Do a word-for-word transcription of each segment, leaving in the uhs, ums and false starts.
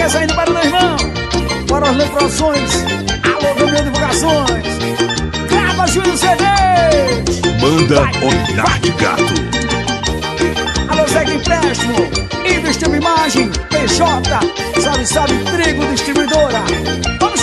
esqueça aí do Barão do Irmão. Para as Leproções. Alô, Gabriel Divulgações. Grava Júlio C Ds. Banda Olhar de Gato. Alô, Zegue Empréstimo. Investiu Imagem. P J. Salve, salve, Trigo Distribuidora. Vamos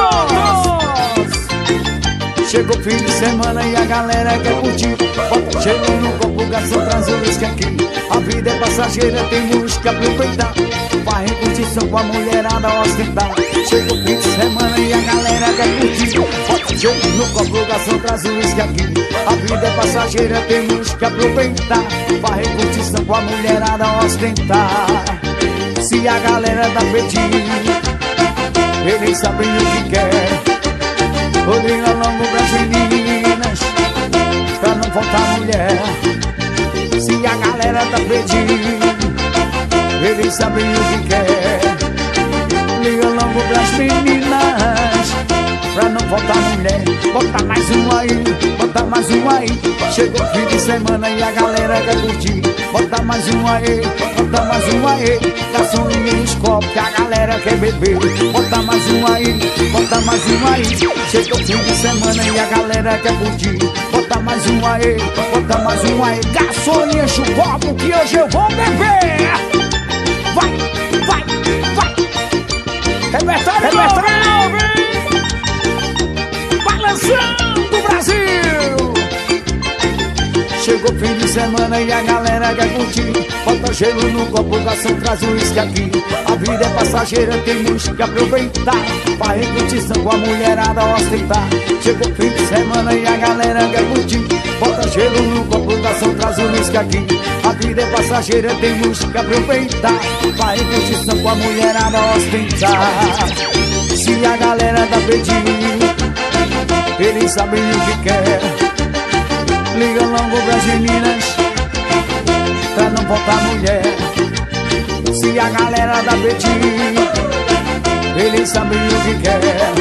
juntos! Chegou fim de semana e a galera quer curtir. Bota gelo no copo, garçom, traz o uísque aqui. A vida é passageira, temos que aproveitar. Vai em curtição com a mulherada ostentar. Chegou fim de semana e a galera quer curtir. Bota gelo no copo, garçom, traz o uísque aqui. A vida é passageira, temos que aproveitar. Vai em curtição com a mulherada ostentar. Se a galera tá pedindo, eles sabem o que quer. Olhinho longo pras meninas, pra não faltar mulher. Se a galera tá pedindo, eles sabem o que quer. Olhinho longo pras meninas, pra não faltar mulher. Bota mais um aí, bota mais um aí. Chegou fim de semana e a galera quer curtir. Bota mais um aí, bota mais um aí. Garçom e escopo que a galera quer beber. Bota mais um aí, bota mais um aí. Chegou fim de semana e a galera quer curtir. Bota mais um aí, bota mais um aí. Garçom e enche o copo que hoje eu vou beber. Vai, vai, vai. Repertório, repertório novo, hein? Balançando o Brasil. Chegou fim de semana e a galera quer curtir. Bota gelo no copo, garçom, traz o uísque aqui. A vida é passageira, temos que aproveitar. Vai em curtição com a mulherada ostentar. Chegou fim de semana e a galera quer curtir. Bota gelo no copo, garçom, traz o uísque aqui. A vida é passageira, temos que aproveitar. Vai em curtição com a mulherada ostentar. Se a galera tá pedindo, eles sabem o que quer. Liga longo pras meninas, pra não faltar mulher. Se a galera da pedindo, eles sabem o que quer.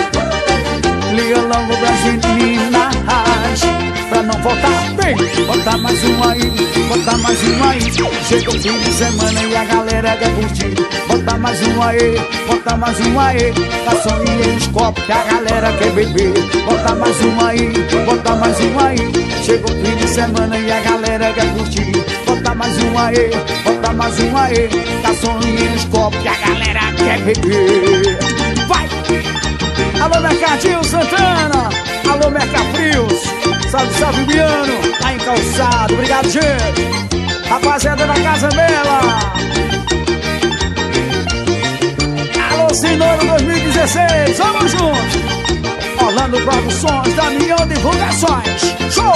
Liga longo pras meninas, pra não faltar. Vem, bota mais um aí, bota mais um aí. Chegou fim de semana e a galera quer curtir. Bota mais um aí, bota mais um aí. Garçom e enche copo que a galera quer beber. Bota mais um aí, bota mais um aí. Chegou fim de semana e a galera quer curtir. Bota mais um aí, bota mais um aí. Garçom e enche copo que a galera quer beber. Vai! Alô, Mercadinho Santana. Alô, Mercafrios. Salve, salve, Biano. Tá encalçado, obrigado, gente. Rapaziada da Casa Bela. Alô, Cinouro dois mil e dezesseis. Vamos juntos. Orlando Produções, Damião Divulgações. Show!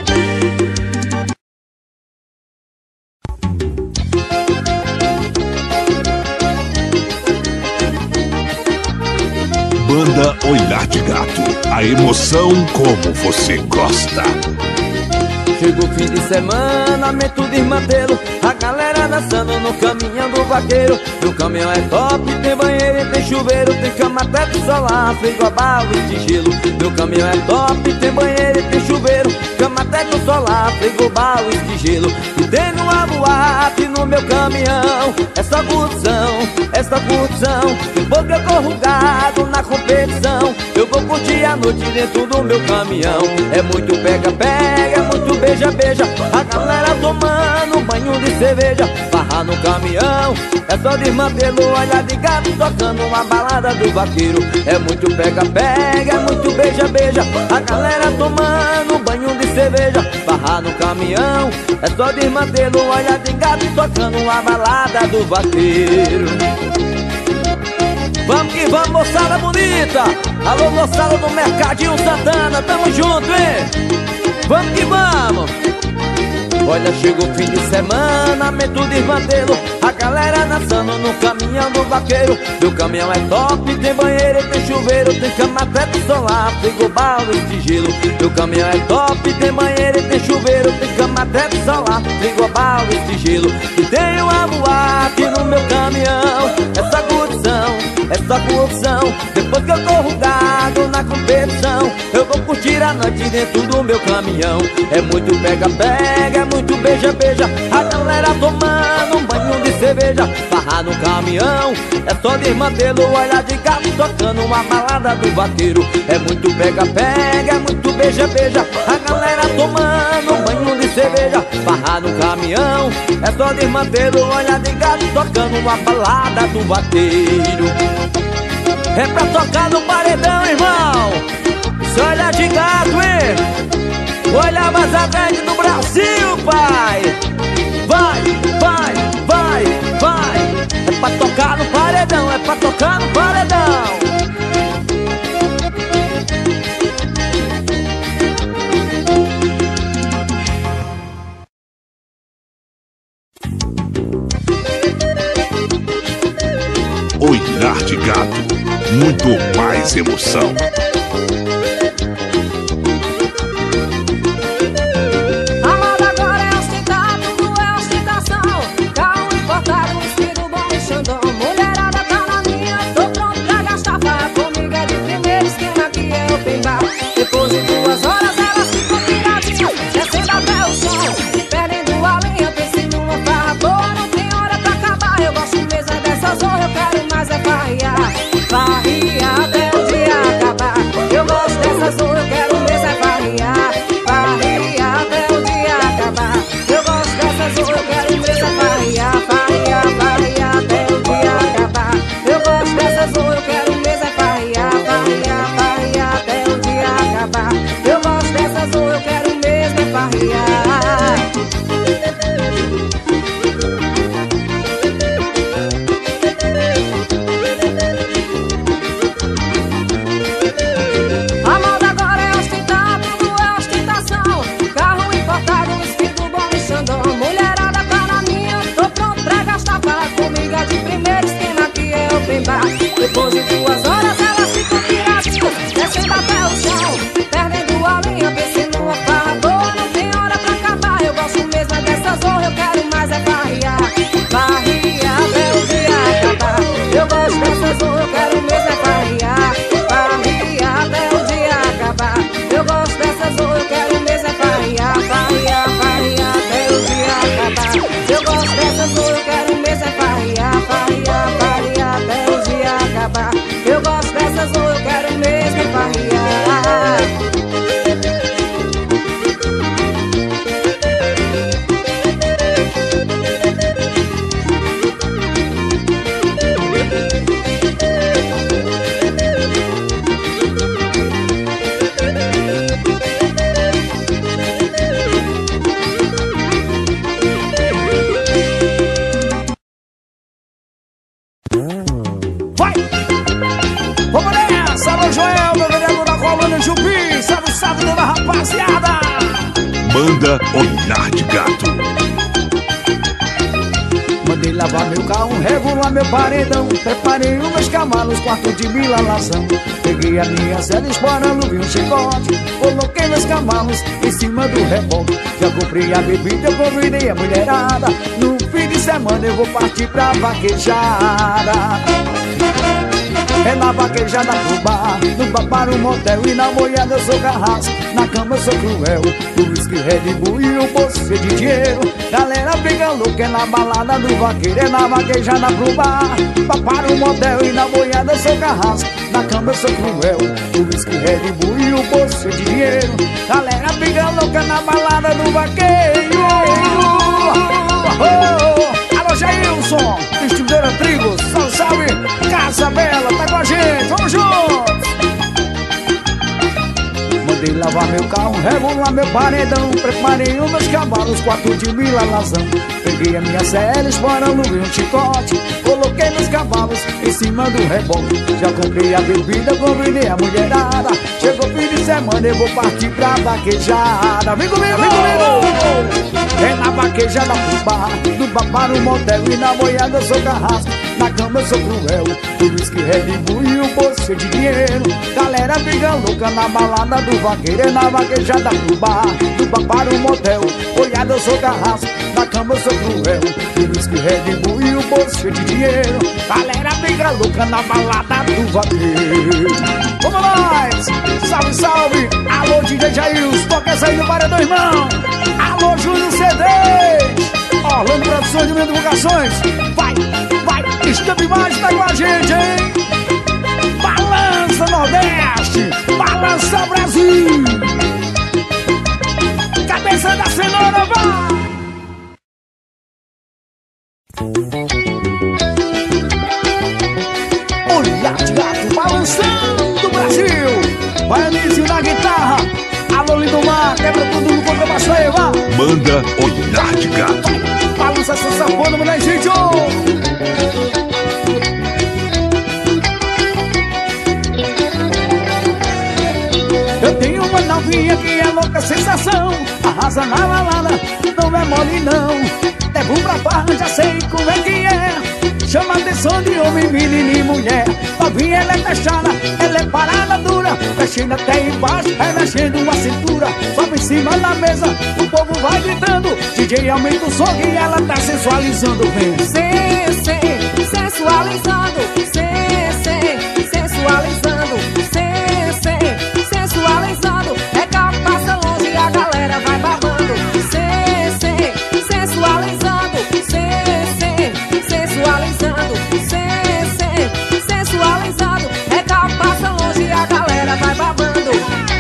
Banda Olhar de Gato. A emoção como você gosta. Chegou fim de semana, mento desmantelo. A galera dançando no caminhão do vaqueiro. O caminhão é top, tem banheiro e tem chuveiro. Tem cama, teto solar, frigobar e de gelo. Meu caminhão é top, tem banheiro e tem chuveiro. Cama, teto solar, frigobar e de gelo. E tem uma boate no meu caminhão. Essa curtição, essa curtição. Depois que eu corro gado na competição, eu vou curtir a noite dentro do meu caminhão. É muito pega-pega, é muito beija-beija. A galera tomando um banho de cerveja. Barra no caminhão, é só desmantelo. Olha de gato tocando uma balada do vaqueiro. É muito pega-pega, é muito beija-beija. A galera tomando um banho de cerveja. Barra no caminhão, é só desmantelo. Olha de gato tocando uma balada do vaqueiro. Vamos que vamos, moçada bonita. Alô, moçada do Mercadinho Santana, tamo junto, hein? Vamos que vamos. Olha, chegou o fim de semana, mento desmantelo. A galera dançando no caminhão do vaqueiro. Meu caminhão é top, tem banheiro e tem chuveiro. Tem cama, teto solar, frigobar e de gelo. Meu caminhão é top, tem banheiro e tem chuveiro. Tem cama, teto solar, frigobar e de gelo. E tem uma boate no meu caminhão. Essa curtição, essa curtição. Depois que eu corro gado na competição, eu vou curtir a noite dentro do meu caminhão. É muito pega-pega, é muito beija-beija. A galera tomando um banho de cerveja. cerveja, farra no caminhão. É só desmantelo, olha de gato tocando uma balada do vaqueiro. É muito pega-pega, é muito beija-beija, a galera tomando um banho de cerveja, farra no caminhão. É só desmantelo, olha de gato tocando uma balada do vaqueiro. É pra tocar no paredão, irmão. Se olha de gato, hein? Olha mais a grande do Brasil, pai. Vai, vai, vai, vai. É pra tocar no paredão, é pra tocar no paredão. Olhar de gato, muito mais emoção. A moda agora é ostentado, não é ostentação. Carro importado, vestido bom e xandão. Mulherada tá na minha, tô pronto pra gastar. Farra comigo é de primeiro esquema que é open bar. Depois de duas horas elas ficam piradinhas, descendo até o chão, perdendo a linha. Pensei numa farra boa, não tem hora pra acabar. Eu gosto mesmo é dessa zorra, eu quero mais é farrear. Farrear até o dia acabar. Eu gosto dessa zorra, eu quero mesmo é farrear. Farrear até o dia acabar. Eu gosto dessa zorra, eu quero mesmo é farrear. Farrear, farrear até o dia acabar. Eu gosto dessa zorra, eu quero mesmo é farrear. Farrear, farrear até o dia acabar. Eu gosto dessa zorra, eu quero mesmo é farrear. A moda agora é ostentado, não é ostentação. Carro importado, vestido bom e xandão. Mulherada tá na minha, tô pronto pra gastar. Farra comigo é de primeiro esquema que é open bar. Depois de duas horas elas ficam piradinhas, descendo até o chão, perdendo a linha. Pensei numa farra boa, não tem hora pra acabar. Eu gosto mesmo é dessa zorra, eu quero mais é farrear. Farrear até o dia acabar. Eu gosto dessa zorra, eu quero mesmo é farrear. Farrear até o dia acabar. Eu gosto dessa zorra, eu quero mesmo é farrear. Farrear, farrear até o dia acabar. Eu gosto dessa zorra, eu quero mesmo é farrear. Farrear, farrear até o dia acabar. Eu gosto dessa zorra, eu quero mesmo é farrear. Vai! Vamos nessa, alô Joel, meu vereador da colônia Jupi. Salve, salve toda a rapaziada. Banda Olhar de Gato. Mandei lavar meu carro, regular meu paredão. Preparei os meus cavalos, quarto de milalazão. Peguei a minha cela esporando, vi um chicote. Coloquei meus cavalos em cima do reboque. Já comprei a bebida, eu convidei a mulherada. No fim de semana eu vou partir pra vaquejada. É na vaquejada pro bar, no bar para o motel. E na boiada eu sou carrasco, na cama eu sou cruel. O whisky, Red Bull e o bolso cheio de dinheiro. Galera fica louca, é na balada do vaqueiro. É na vaquejada pro bar, bar para o motel. E na boiada eu sou carrasco, na cama eu sou cruel. O whisky, Red Bull e o bolso cheio de dinheiro. Galera fica louca na balada do vaqueiro. Oh, oh, oh. Alô Jailson, distribuidora Trigos, salve, salve. Casa Bela, tá com a gente, vamos juntos. Mandei lavar meu carro, regular meu paredão. Preparei os meus cavalos, quatro de milalazão. Peguei a minha C L, esporando, vi um chicote. Coloquei meus cavalos em cima do reboque. Já comprei a bebida, convidei a mulherada. Chegou fim de semana, eu vou partir pra vaquejada. Vem comigo, vem comigo. É na vaquejada pro bar, do bar para o motel. E na boiada eu sou carrasco, na cama eu sou cruel. O whisky, Red Bull e o bolso cheio de dinheiro. Galera fica louca na balada do vaqueiro. É na vaquejada pro bar, do bar para o motel. Boiada eu sou carrasco, na cama eu sou cruel. O whisky, Red Bull e o bolso cheio de dinheiro. Galera fica louca na balada do vaqueiro. Vamos nós! Salve, salve! Alô, D J Jailson, toca essa aí no paredão, irmão! Alô, Júlio C D! Orlando Produções de Divulgações. Vai, vai, Estampa Imagem tá com a gente, hein? Balança Nordeste, balança Brasil. Cabeça da cenoura, vai! Olha de gato balançando o Brasil. Vai Anísio na guitarra. Alô Lindomar, quebra tudo no contrabaixo aí, vá. Manda Olhar de Gato. Balança essa safona, mulher, gente. Eu tenho uma novinha que é louca sensação. Arrasa na balada, não é mole não. Leva um pra barra, já sei como é que é. Chama a atenção de homem, menino e mulher. Novinha, ela é fechada, ela é parada dura. Mexendo até embaixo, vai mexendo a cintura. Sobe em cima da mesa, o povo vai gritando. D J aumenta o som e ela tá sensualizando. Vem, Sim, sim, sensualizando. Sim, sim, sensualizando. Sim, sim, sensualizando. É que passa longe e a galera vai babando. Sim, sim, sensualizando. Sim, sim, sensualizando. Sim, sim, sensualizando. É que passa longe e a galera vai babando.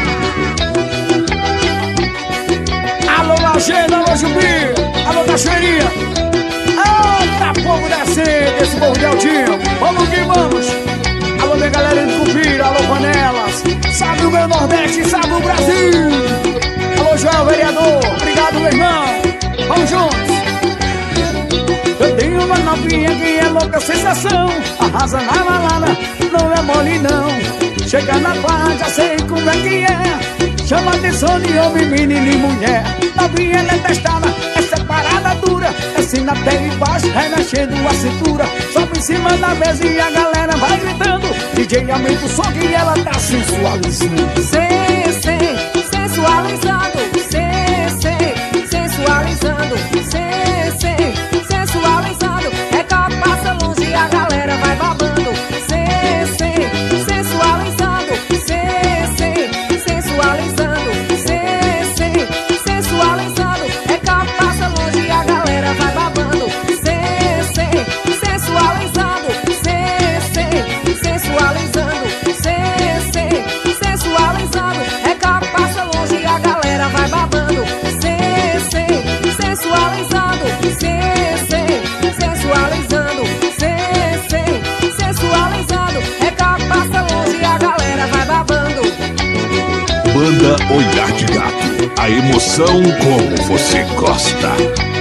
alô Lagena, alô Zumbi, alô Cachoeirinha. Eita, povo descendo, esse povo de Altinho. Vamos que vamos. Alô minha galera de Cupira, alô Panelas. Sabe o meu Nordeste, sabe o Brasil. Alô Joel, vereador, obrigado meu irmão. Vamos juntos. Eu tenho uma novinha que é louca sensação. Arrasa na balada, não é mole não. Chega na barra, já sei como é que é. Chama a atenção de homem, menino e mulher. Novinha, ela é testada, é separada dura. Assina até embaixo, remexendo a cintura. Sobe em cima da mesa e a galera vai gritando. D J aumenta o som e ela tá sensualizando. Sim, sim, sensualizando. Sim, sim, sensualizando. Sim, sim, sensualizando. É que passa longe e a galera vai babando. Sim, sim, sensualizando. Sim, sim, sensualizando. Sim, sim, sensualizando. É que passa longe e a galera vai babando. Sim, sim, sensualizando. Sim, sim, sensualizando. Sim, sim, sensualizando. É que passa longe e a galera vai babando. Sim, sim, sensualizando. Sim, sim, sensualizando. Sim, sim, sensualizando. É que passa longe e a galera vai babando. Banda Olhar de Gato. A emoção como você gosta.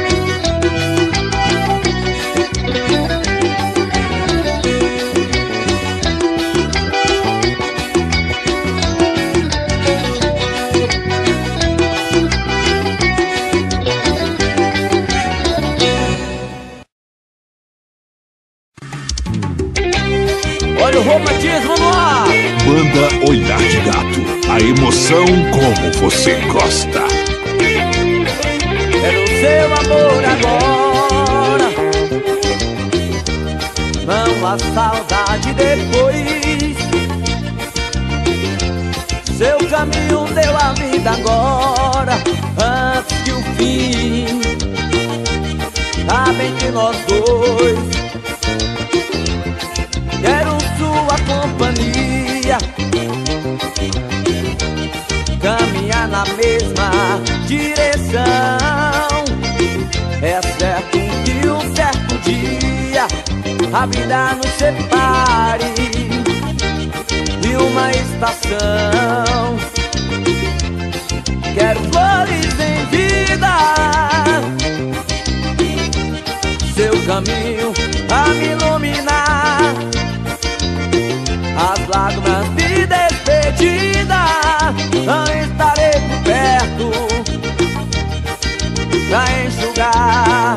Olha o romantismo no ar. Banda Olhar de Gato. A emoção como você gosta. Quero seu amor agora, não há saudade depois. Seu caminho deu a vida agora, antes que o fim. Tá bem de nós dois. Quero sua companhia, caminhar na mesma direção. É certo que um certo dia a vida nos separe de uma estação. Quero flores em vida, seu caminho a me iluminar. As lágrimas de despedida não estarei por perto pra enxugar.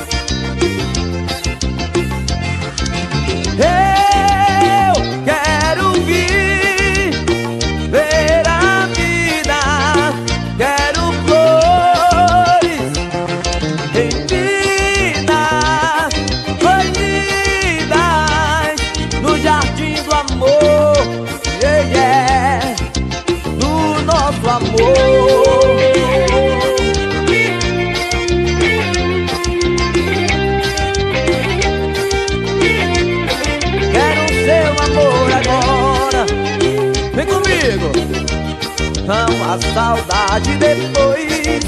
Eu quero vir ver a vida, quero flores em vida, floridas no jardim do amor, yeah, yeah, do nosso amor. a saudade depois.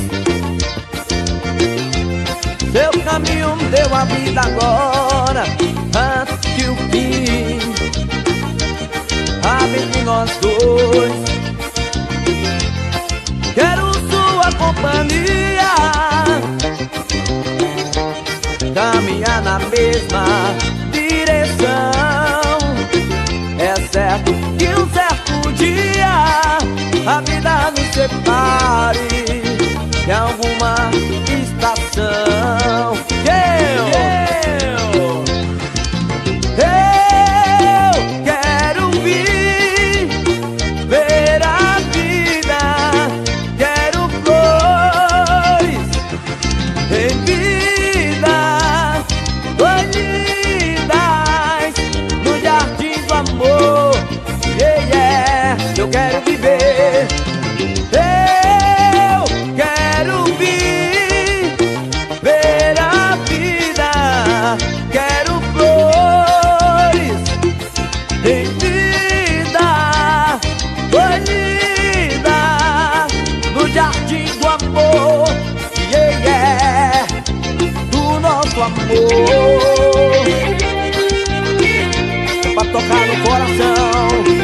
Seu caminho me deu a vida agora, antes que o fim acabe entre nós dois. Quero sua companhia, caminhar na mesma direção. É certo que um certo dia a vida nos separe de alguma estação. Eu, eu, eu quero vir, ver a vida. Quero flores em vida, colhidas no jardim do amor. Yeah, yeah, eu quero viver. Eu quero vir, ver a vida. Quero flores em vida, colhida no jardim do amor. Yeah, yeah, do nosso amor. É pra tocar no coração.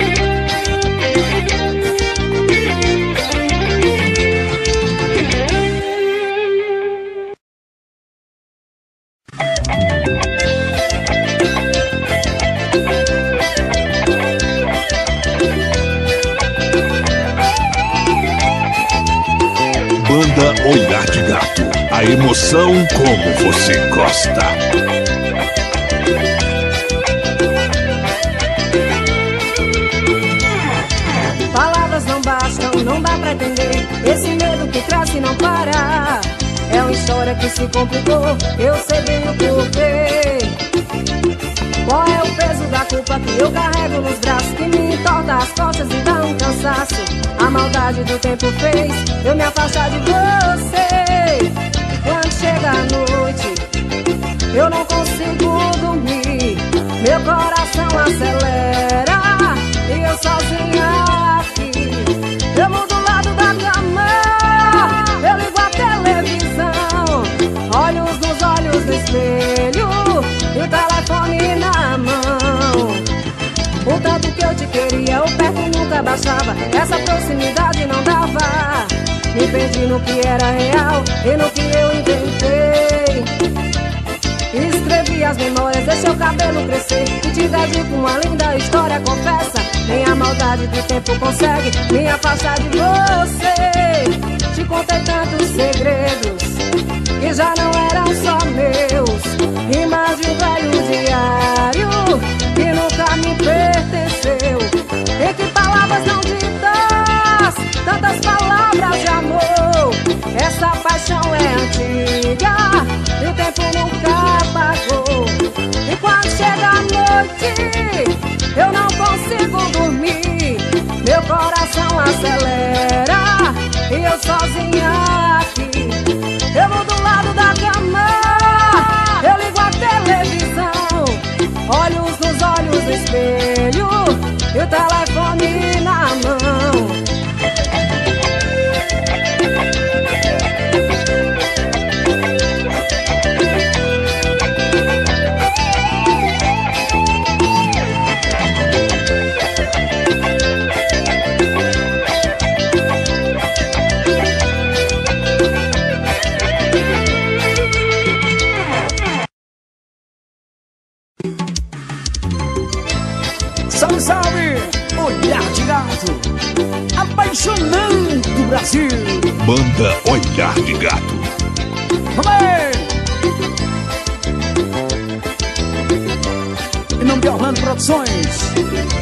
Banda Olhar de Gato, a emoção como você gosta. Palavras não bastam, não dá pra entender esse medo que traz e não para. É uma história que se complicou, eu sei bem o porquê. Qual é o peso da culpa que eu carrego nos braços, que me entorta as costas e dá um cansaço? A maldade do tempo fez eu me afastar de você. Quando chega a noite, eu não consigo dormir. Meu coração acelera e eu sozinha aqui. Eu mudo o lado da cama, eu ligo a televisão, olhos nos olhos do espelho e o telefone na mão. O tanto que eu te queria, o perto nunca baixava, essa proximidade não dava. Me perdi no que era real e no que eu inventei. Escrevi as memórias, deixei o cabelo crescer e te dedico uma linda história, confessa. Nem a maldade do tempo consegue me afastar de você. Te contei tantos segredos que já não eram só meus, rimas de um velho diário que nunca me pertenceu. Em que palavras não ditas tantas palavras de amor? Essa paixão é antiga e o tempo nunca apagou. E quando chega a noite eu não consigo dormir. Meu coração acelera e eu sozinha aqui. Eu vou do lado da cama, eu ligo a televisão, olhos nos olhos do espelho e o telefone na mão. Salve, salve! Olhar de Gato, apaixonando o Brasil. Banda Olhar de Gato. Vamos aí! Em nome de Orlando Produções.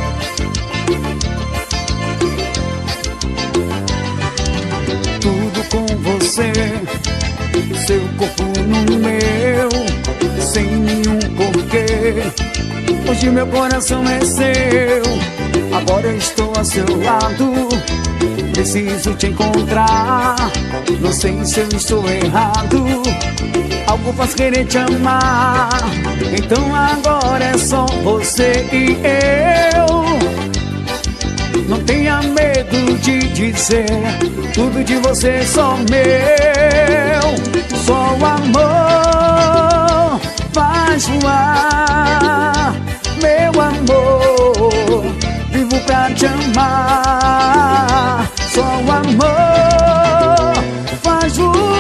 Tudo com você, seu corpo no meu, sem nenhum porquê. Hoje meu coração é seu, agora eu estou ao seu lado. Preciso te encontrar, não sei se eu estou errado. Algo faz querer te amar, então agora é só você e eu. Não tenha medo de dizer, tudo de você é só meu. Só o amor faz voar, meu amor, vivo pra te amar. Só o amor faz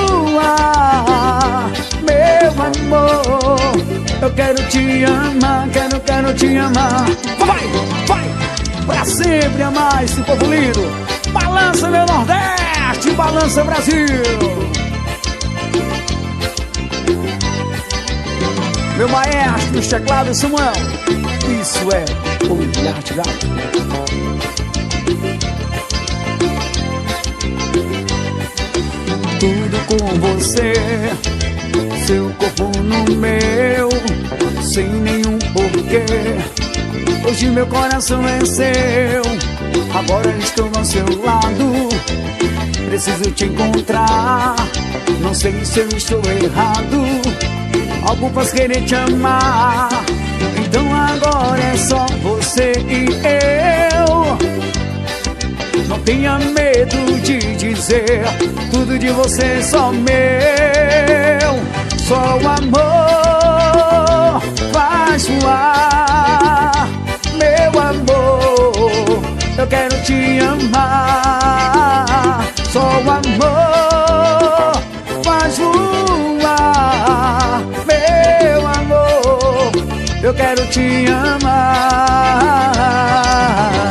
voar, meu amor. Eu quero te amar, quero, quero te amar. Vai, vai, pra sempre amar esse povo lindo. Balança meu Nordeste, balança Brasil. Meu maestro, os teclados Samuel. Isso é Olhar de Gato. Tudo com você, seu corpo no meu, sem nenhum porquê. Hoje meu coração é seu, agora estou ao seu lado. Preciso te encontrar, não sei se eu estou errado. Algo faz querer te amar, então agora é só você e eu. Não tenha medo de dizer, tudo de você é só meu. Só o amor faz voar, meu amor, eu quero te amar. Só o amor faz voar, meu amor, eu quero te amar.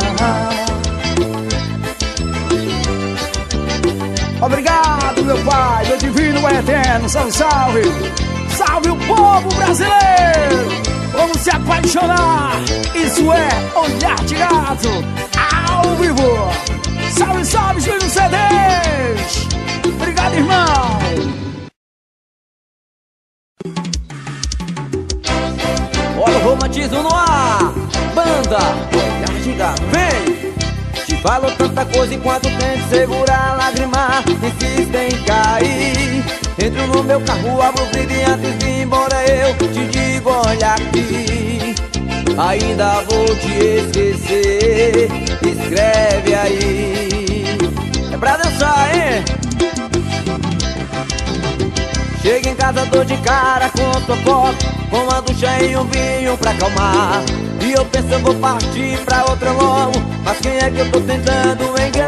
Obrigado, meu Pai, meu divino, meu eterno. Salve, salve, salve o povo brasileiro. Vamos se apaixonar. Isso é Olhar de Gato ao vivo. Salve, salve, Júlio C Ds. Obrigado, irmão. Olha o romantismo no ar. Banda Olhar de Gato, vem. Te falo tanta coisa enquanto tento segurar a lágrima, insisto em cair. Entro no meu carro, abro o vidro e antes de ir embora eu te digo, olha aqui, ainda vou te esquecer, escreve aí. É pra dançar, hein? Chego em casa, dou de cara com tua foto, com a ducha e um vinho pra acalmar. E eu penso eu vou partir pra outra logo, mas quem é que eu tô tentando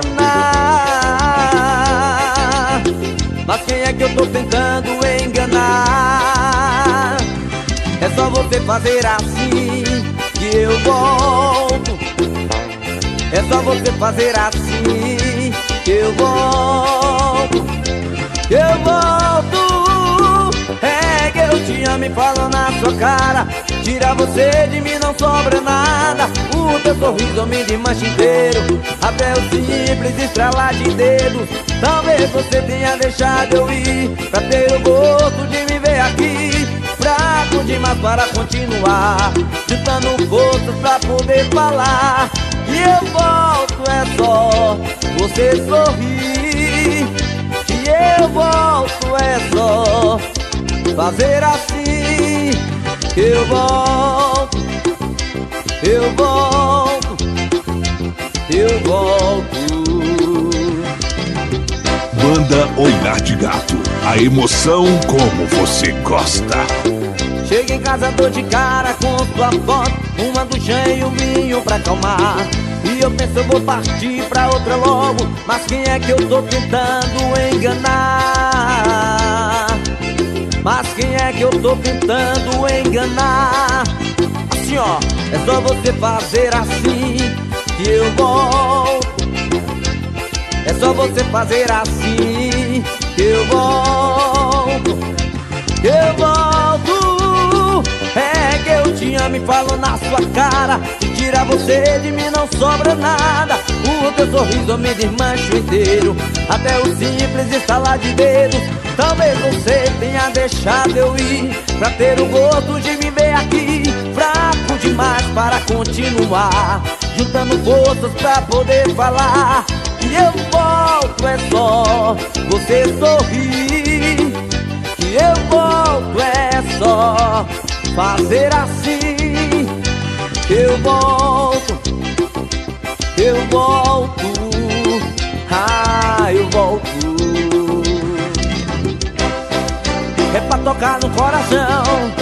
enganar? Mas quem é que eu tô tentando enganar? É só você fazer assim que eu volto. É só você fazer assim que eu volto. Eu volto. É que eu te amo e falo na sua cara. Tira você de mim não sobra nada. O teu sorriso me desmancha inteiro, até o simples estralar de dedos. Talvez você tenha deixado eu ir, pra ter o gosto de me ver aqui. Fraco demais para continuar, juntando forças pra poder falar. E eu volto, é só você sorrir. E eu volto, é só fazer assim. Eu volto, eu volto, eu volto. Banda Olhar de Gato, a emoção como você gosta. Chego em casa, dou de cara com sua foto, uma ducha e um vinho pra acalmar. E eu penso eu vou partir pra outra logo, mas quem é que eu tô tentando enganar? Mas quem é que eu tô tentando enganar? Assim ó, é só você fazer assim que eu volto. É só você fazer assim que eu volto. Eu volto. É que eu te amo e falo na sua cara. Se tira você de mim não sobra nada. O teu sorriso me desmancha inteiro, até o simples estalar de dedos. Talvez você tenha deixado eu ir, pra ter o gosto de me ver aqui. Fraco demais para continuar, juntando forças pra poder falar. E eu volto, é só você sorrir. E eu volto, é só fazer assim. Eu volto, eu volto, ah, eu volto. É pra tocar no coração.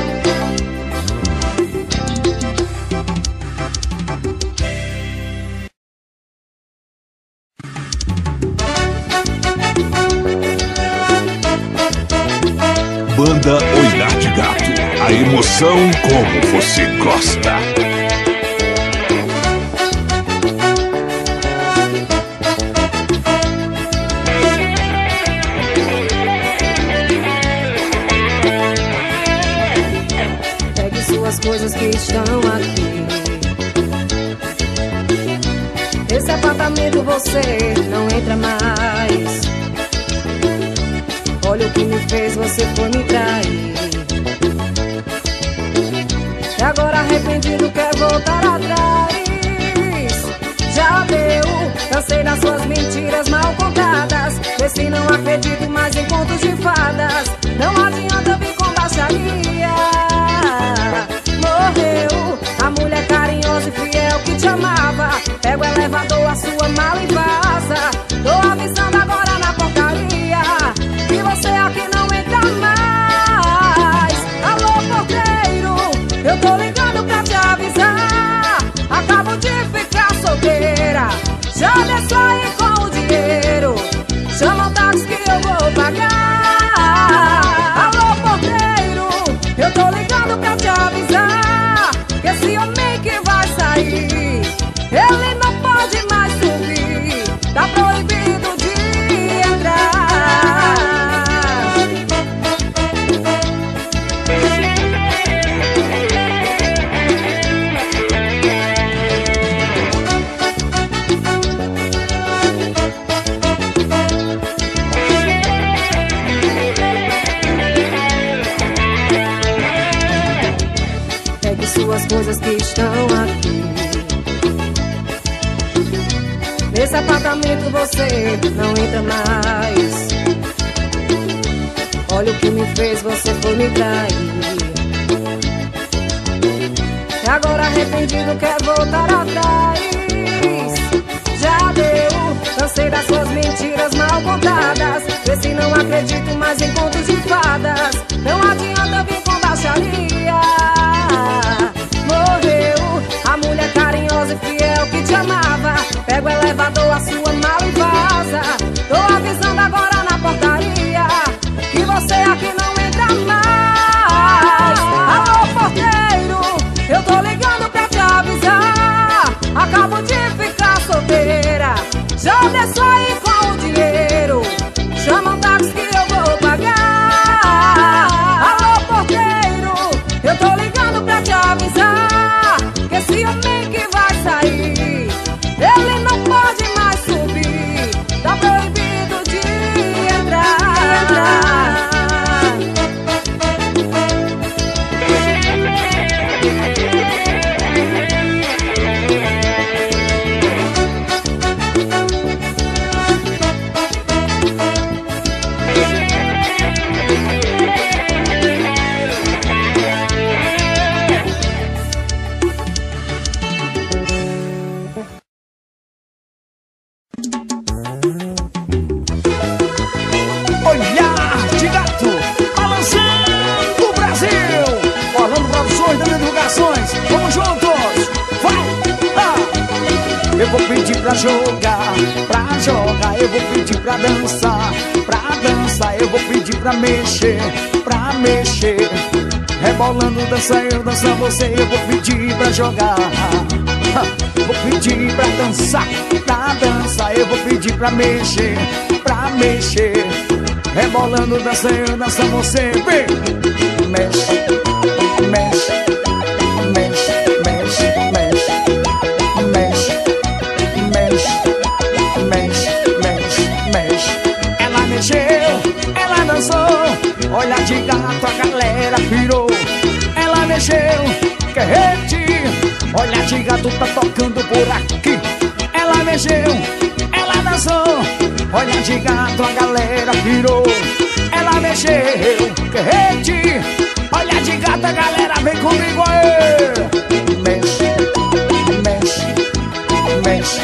Banda Olhar de Gato, a emoção como você gosta. Pegue suas coisas que estão aqui. Esse apartamento você não entra mais. Olha o que me fez, você foi me trair. E agora arrependido quer voltar atrás. Já deu, cansei das suas mentiras mal contadas. Vê se não acredito mais em contos de fadas. Não adianta vir com baixaria. Morreu a mulher carinhosa e fiel que te amava. Pega o elevador, a sua mala e vaza. Tô avisando agora na portaria que você aqui não entra mais. Alô, porteiro, eu tô ligando pra te avisar. Acabo de ficar solteira. Já desço aí com o dinheiro. Chama o táxi que eu vou pagar. Alô, porteiro, eu tô ligando pra te avisar que esse homem que vai sair, ele não pode mais subir. Tá proibido de entrar. Pegue suas coisas que estão aqui. Nesse apartamento você não entra mais. Olha o que me fez, você foi me trair. E agora arrependido quer voltar atrás. Já deu, cansei das suas mentiras mal contadas. Vê se não acredito mais em contos de fadas. Não adianta vir com baixaria. Morreu a mulher carinhosa e fiel que te amava. Pega o elevador, a sua mala e vaza. Tô avisando agora na portaria que você aqui não entra mais. Alô, porteiro, eu tô ligando pra te avisar. Acabo de ficar solteira. Já desço aí com o dinheiro. Chama um táxi que eu vou pagar. Alô, porteiro, eu tô ligando pra te avisar que esse homem que vai sair, ele não pode mais subir. Tá proibido de entrar. Olhar de Gato, balançando o Brasil. Orlando Produções, dando divulgações. Vamos juntos, vai! Ah. Eu vou pedir pra jogar, pra jogar. Eu vou pedir pra dançar, pra dançar. Eu vou pedir pra mexer, pra mexer. Rebolando, dança eu, dança você. Eu vou pedir pra jogar, vou pedir pra dançar, pra dançar. Eu vou pedir pra mexer, pra mexer. Rebolando, dança eu, dança você. Vem! Mexe, mexe, mexe, mexe, mexe, mexe, mexe, mexe, mexe, mexe. Ela mexeu, ela dançou. Olha de gato, a galera pirou. Ela mexeu, quer repetir. Olha de gato, tá tocando por aqui. Ela mexeu, ela dançou. Olha de gato, a galera pirou. Ela mexeu, quer repetir. Olha de gato, a galera vem comigo aí. Mexe, mexe, mexe,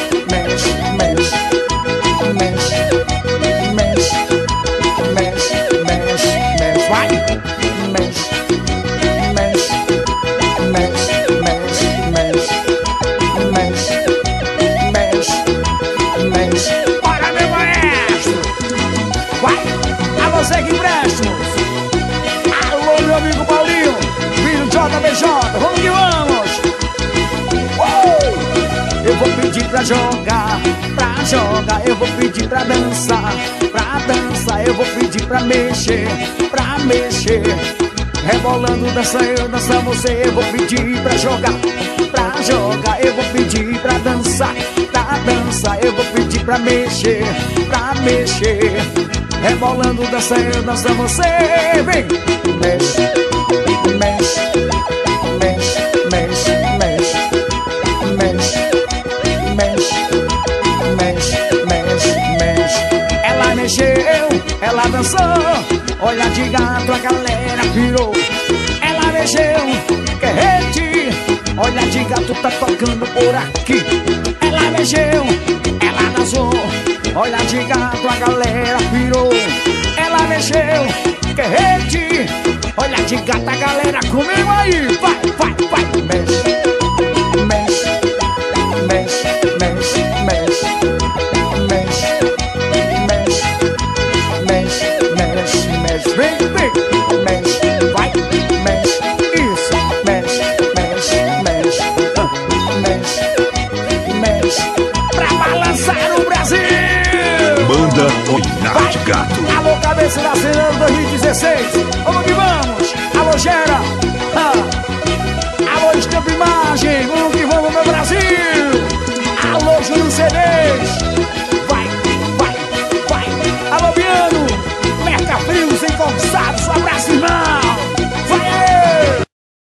pra jogar, pra jogar, eu vou pedir pra dançar, pra dançar, eu vou pedir pra mexer, pra mexer. Rebolando, dança eu, dança você, eu vou pedir pra jogar, pra jogar, eu vou pedir pra dançar, pra dançar, eu vou pedir pra mexer, pra mexer. Rebolando, dança eu, dança você, vem! Mexe, mexe, mexe, mexe, mexe, mexe, mexe, mexe, mexe, mexe. Ela mexeu, ela dançou, olha de gato, a galera pirou. Ela mexeu, que rede, olha de gato, tá tocando por aqui. Ela mexeu, ela dançou, olha de gato, a galera pirou. Ela mexeu, que rede, olha de gato, a galera comigo aí. Vai, vai, vai, mexe, mexe, mexe, mexe, mexe, mexe, mexe, mexe, mexe, mexe, vem, vem, mexe, vai, mexe, isso, mexe, mexe, mexe, mexe, mexe, pra balançar o Brasil. Banda Olhar de Gato. Alô, cabeça da Cena dois mil e dezesseis. Vamos que vamos. Alô, Gera. Ah. Alô, Estampa Imagem. Vamos que vamos, meu Brasil. Alô, Júlio C Ds. Vai, vai, vai. Alô, Biano. Merca Frios Enconçados. Um abraço, irmão. Vai aí.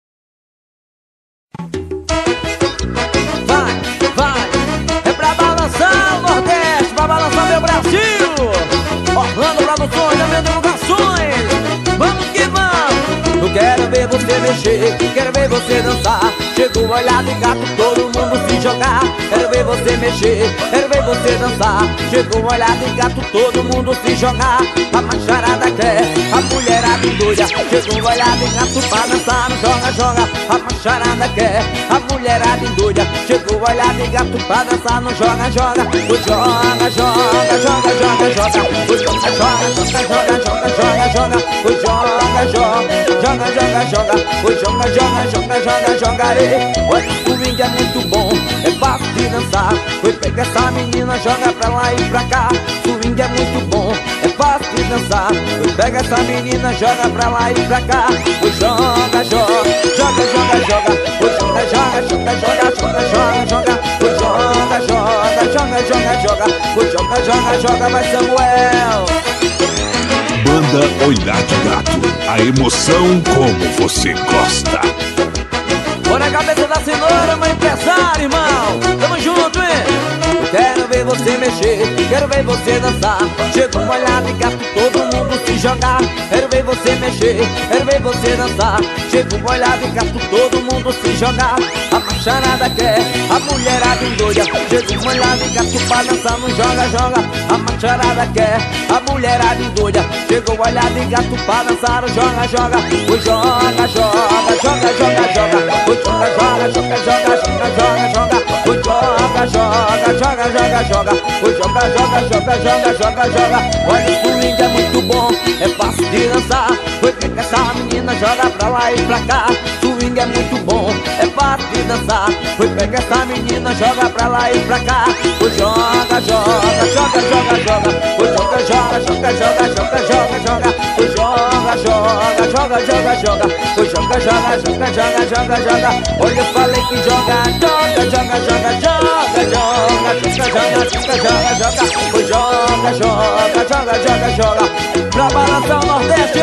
Vai, vai. É pra balançar o Nordeste, pra balançar meu Brasil. Orlando Produções, da minha divulgações. Vamos que vamos. Eu quero ver você mexer, quero ver você dançar. Chegou o olhar de gato, todo mundo se jogar. Quero ver você mexer, quero ver você dançar. Chegou o olhar de gato, todo mundo se jogar. A macharada quer, a mulherada doida. Chegou o olhar de gato pra dançar, no joga, joga. A macharada quer, a mulherada doida. Chegou o olhar de gato pra dançar, no joga, joga. O joga, joga, joga, joga, joga. O joga, joga, joga, joga, joga, joga, joga. O joga, joga, joga, joga, joga. O joga, joga, joga, joga, joga. Olha, o swing é muito bom, é fácil de dançar. Foi pegar essa menina, joga pra lá e pra cá. Swing é muito bom, é fácil de dançar. Foi pegar essa menina, joga pra lá e pra cá. O joga, joga, joga, joga, joga. O joga, joga, joga, joga, joga, joga, joga. O joga, joga, joga, joga, joga. O joga, joga, joga, vai Samuel. Banda Olhar de Gato. A emoção como você gosta. Olha a cabeça da cenoura, meu empresário, irmão. Tamo junto, hein? Eu quero ver você mexer, quero ver você dançar. Chega um olhar de gato, todo mundo se jogar. Quero ver você mexer, quero ver você dançar. Chega um olhar de gato, todo mundo se jogar. A macharada quer, a mulherada doida. Chega um olhar de gato pra dançar, não joga, joga. A macharada quer, a mulherada doida. Chega um olhar de gato pra dançar, não joga, joga. O joga, joga, joga, joga, joga. O joga, joga, joga, joga, joga, joga, joga. O joga, joga, joga, joga, joga. O joga, joga, joga, joga, joga, joga. Olha, o swing é muito bom, é fácil de dançar. Foi pegar essa menina, joga pra lá e pra cá. Swing é muito bom, é fácil de dançar. Foi pegar essa menina, joga pra lá e pra cá. O joga, joga, joga, joga, joga. O joga, joga, joga, joga, joga, joga, joga. O joga, joga, joga, joga, joga. O joga, joga, joga, joga, joga, joga. Olha, eu falei que joga, joga, joga, joga, joga, joga, joga, joga, joga, joga, joga. O joga, joga, joga, joga, joga. Pra balançar o Nordeste.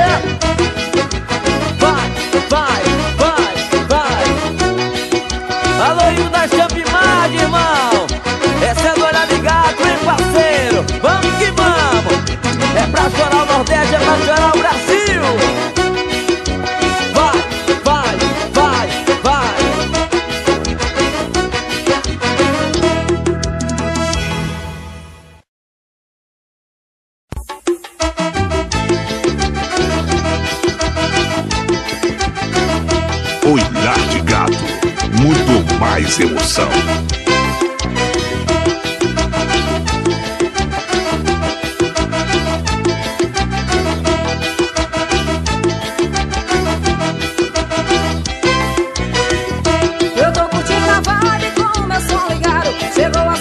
Vai, vai, vai, vai. Alô, Rio da Estampa Imagem, irmão. Essa é a Olhar de Gato, hein, parceiro? Vamos que vamos. É pra chorar o Nordeste, é pra chorar o Brasil. Vai, vai, vai, vai. Olhar de Gato. Muito mais emoção. Eu tô curtindo a vibe com o meu som ligado. Chegou a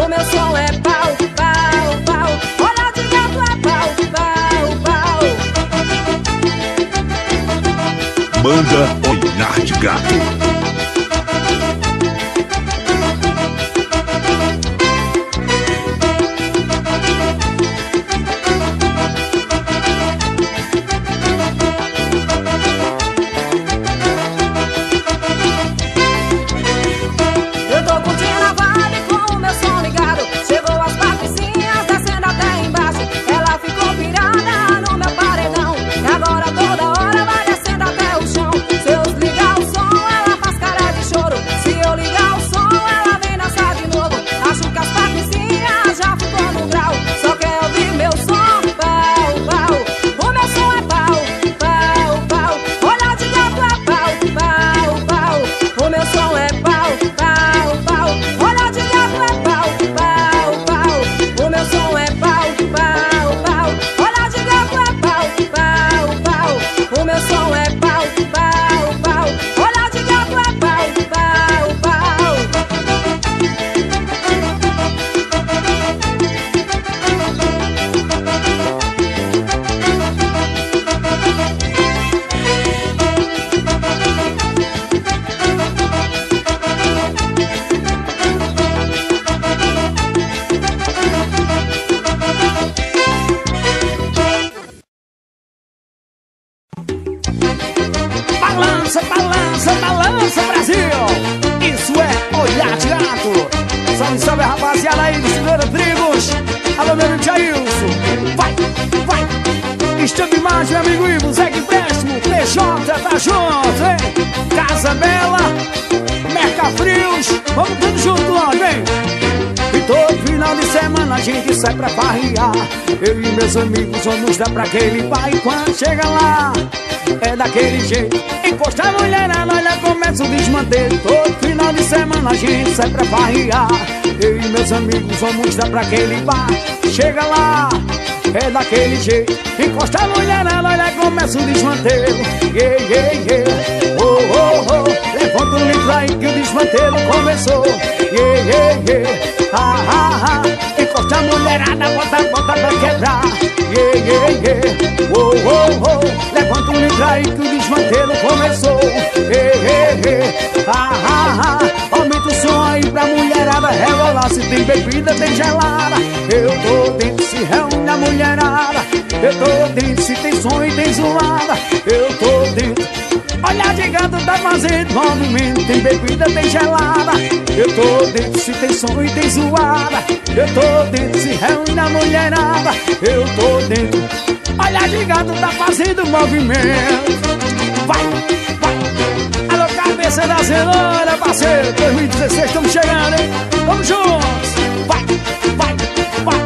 O meu som é pau, pau, pau. Olhar de gato é pau, pau, pau. Banda Olhar de Gato. Balança, balança, balança, Brasil! Isso é Olhar de Gato. Salve, salve, rapaziada aí do Silveira Tribos. Alô, meu amigo Jailson. Vai, vai. Estando imagem, meu amigo Ivo, Zé Empréstimo, P J, tá junto, hein? Casa Bela, Mercafrios. Vamos tudo junto lá, vem! E todo final de semana a gente sai pra farrear. Eu e meus amigos vamos dar pra aquele bar. E quando chega lá, é daquele jeito. Encosta a mulherada, olha, começa o desmanteiro. Todo final de semana a gente sai pra farrear. Eu e meus amigos vamos dar pra aquele bar. Chega lá, é daquele jeito. Encosta a mulherada, olha, começa o desmanteiro. Yeah, yeah, yeah. Oh, oh, oh. Levanta um litro aí que o desmanteiro começou. Yeah, yeah, yeah. Ah, ah, ah. Encosta a mulherada, bota, bota pra quebrar. Yeah, yeah, yeah. Oh, oh, oh. Levanta um litro aí que o desmanteiro começou. Yeah, yeah, yeah. Ah, ah, ah. Aumenta o som aí pra mulherada rebolar. Se tem bebida, tem gelada. Eu tô dentro, se reúne a mulherada. Eu tô dentro, se tem som e tem zoada. Eu tô dentro. Olhar de Gato tá fazendo movimento. Tem bebida, tem gelada. Eu tô dentro, se tem som e tem zoada. Eu tô dentro, se reúne a mulherada. Eu tô dentro. Olhar de Gato tá fazendo movimento. Vai, vai. Alô, cabeça da cenoura, parceiro. dois mil e dezesseis, estamos chegando, hein? Vamos juntos. Vai, vai, vai.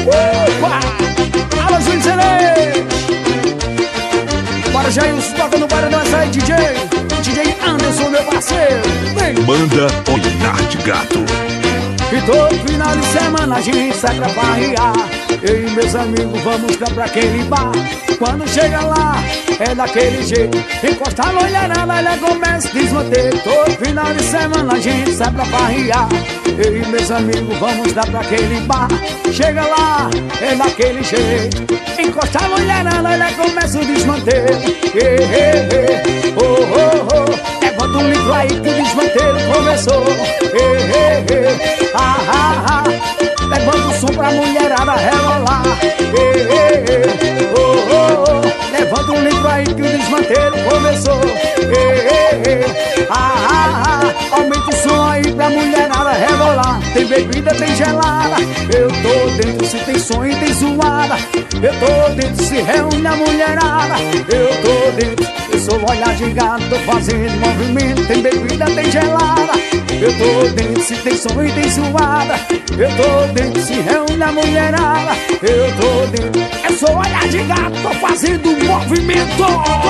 Ufa. Alô, Júlio Celeste. Bora, Jailson, toca no paredão essa aí, D J. D J Anderson, meu parceiro. Vem. Banda Olhar de Gato. E todo final de semana a gente sai pra farrear. Eu e meus amigos vamos dar pra aquele bar. Quando chega lá, é daquele jeito. Encosta a mulherada, ela começa a desmanter. Todo final de semana a gente sai pra farrear. Eu e meus amigos vamos dar pra aquele bar. Chega lá, é daquele jeito. Encosta a mulherada, ela começa a desmanter. Yeah, yeah, yeah. Oh, oh, oh. Levanta um litro aí que o desmanteiro começou. Yeah, yeah, yeah. Ah, ah, ah. Levanta o som pra mulherada rebolar. Ei, ei, ei. Oh, oh, oh. Levanta um litro aí que o desmanteiro começou. Ei, ei, ei. Ah, ah, ah. Aumenta o som aí pra mulherada rebolar. Tem bebida, tem gelada. Eu tô dentro, se tem som e tem zoada. Eu tô dentro, se reúne a mulherada. Eu tô dentro, eu sou Olhar de Gato, tô fazendo movimento. Tem bebida, tem gelada. Eu tô dentro, se tem som e tem zoada. Eu tô dentro, se reúne a mulherada. Eu tô dentro, eu sou Olhar de Gato, tô fazendo movimento.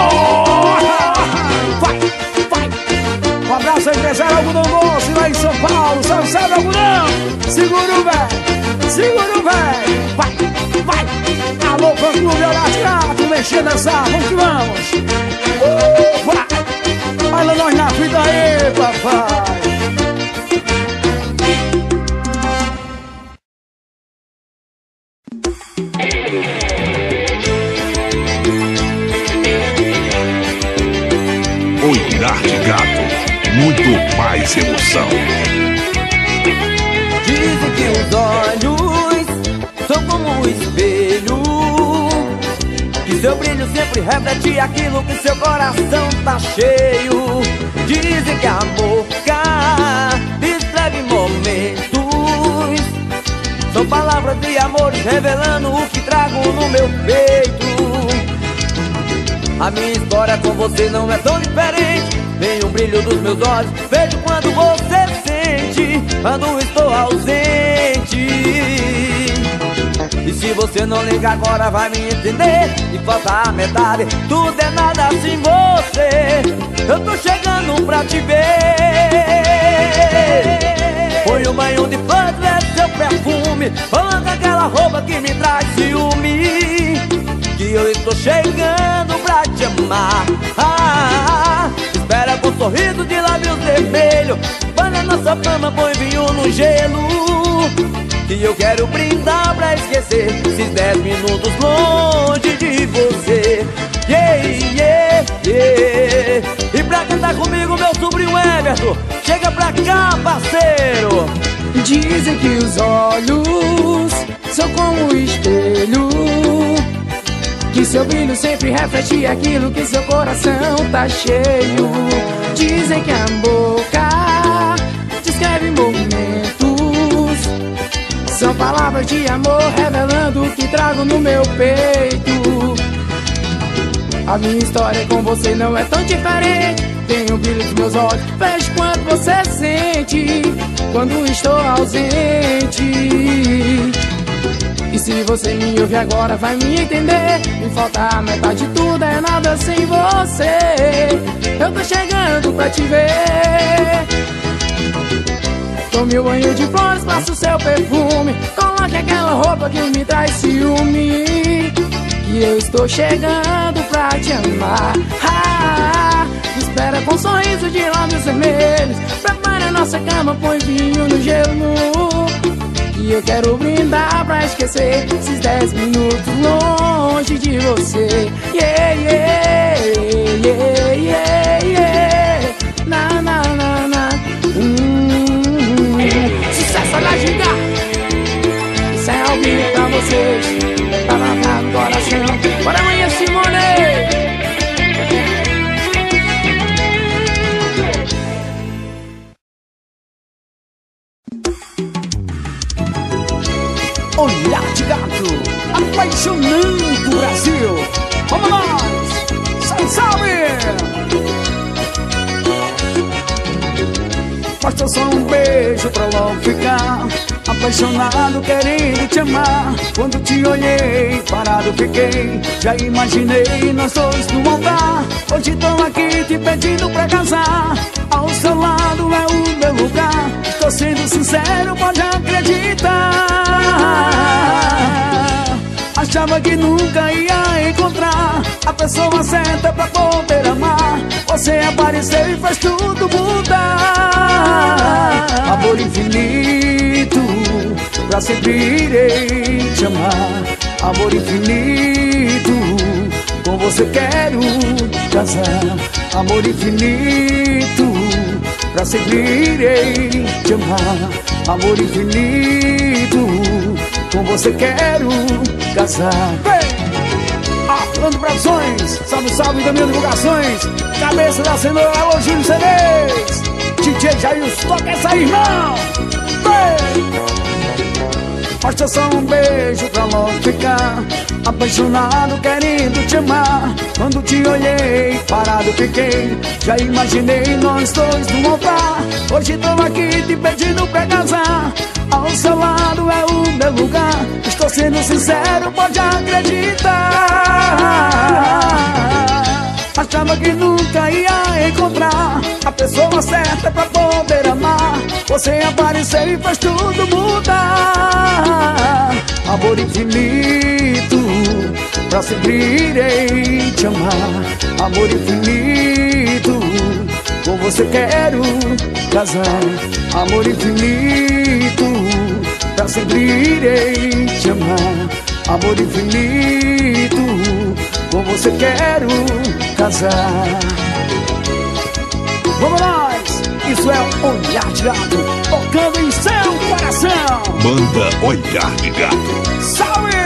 Vai, vai. Um abraço ao empresário Algodão Doce lá em São Paulo. Salve, salve, Algodão. Segura o véi, segura o véi. Vai, vai. Alô, fã clube Olhar de Gato, mexer, dançar, vamos que vamos. Uh, vai. Olha nós na fita aí, papai. Olhar de Gato, muito mais emoção. Dizem que os olhos são como um espelho, que seu brilho sempre reflete aquilo que seu coração tá cheio. Dizem que a boca descreve momentos, são palavras de amor revelando o que trago no meu peito. A minha história com você não é tão diferente. Vem o brilho dos meus olhos, vejo quando você sente, quando estou ausente. E se você não liga agora vai me entender. E falta a metade, tudo é nada sem você. Eu tô chegando pra te ver. Foi um banho de flores, é seu perfume, falando aquela roupa que me traz ciúme, que eu estou chegando pra te amar. Ah, espera com um sorriso de lábios vermelhos, vai na nossa cama, põe vinho no gelo, que eu quero brindar pra esquecer esses dez minutos longe de você. Yeah, yeah, yeah. E pra cantar comigo, meu sobrinho Everton, chega pra cá, parceiro. Dizem que os olhos são como um espelho, que seu brilho sempre reflete aquilo que seu coração tá cheio. Dizem que a boca descreve momentos, são palavras de amor revelando o que trago no meu peito. A minha história com você não é tão diferente. Tem o brilho dos meus olhos, vejo quanto você sente quando estou ausente. E se você me ouvir agora vai me entender. Me falta a metade, tudo é nada sem você. Eu tô chegando pra te ver. Tome o banho de flores, passa o seu perfume, coloque aquela roupa que me traz ciúme, que eu estou chegando pra te amar. Ah, espera com um sorriso de lábios vermelhos, prepara a nossa cama, põe vinho no gelo, que eu quero brindar pra esquecer esses dez minutos longe de você. Yeah, yeah, yeah, yeah, yeah. Na, na, na, na. Hum, sucesso na giga. Isso é ao vivo pra vocês, tá marcado no coração. Bora amanhã, Simone. Olhar de Gato, apaixonando o Brasil. Vamos nós, salve, salve. Basta só um beijo pra logo ficar apaixonado, querendo te amar. Quando te olhei, parado fiquei, já imaginei nós dois no altar. Hoje tô aqui te pedindo pra casar, ao seu lado é o meu lugar. Tô sendo sincero, pode acreditar. Achava que nunca ia encontrar a pessoa certa pra poder amar. Você apareceu e faz tudo mudar. Amor infinito, pra sempre irei te amar. Amor infinito, com você quero casar. Amor infinito, pra sempre irei te amar. Amor infinito, com você quero casar. Vem! Aflando Produções, salve, salve também divulgações. Cabeça da cenoura, alô Júlio C Ds. D J Jailson, toca essa aí, irmão. Vem! Basta só um beijo pra logo ficar apaixonado, querendo te amar. Quando te olhei, parado fiquei, já imaginei nós dois no altar. Hoje tô aqui te pedindo pra casar, ao seu lado é o meu lugar. Estou sendo sincero, pode acreditar. Achava que nunca ia encontrar a pessoa certa pra poder amar. Você apareceu e faz tudo mudar. Amor infinito, pra sempre irei te amar. Amor infinito, com você quero casar. Amor infinito, pra sempre irei te amar. Amor infinito, com você quero casar. Vamos nós! Isso é Olhar de Gato, tocando em seu coração. Banda Olhar de Gato. Salve!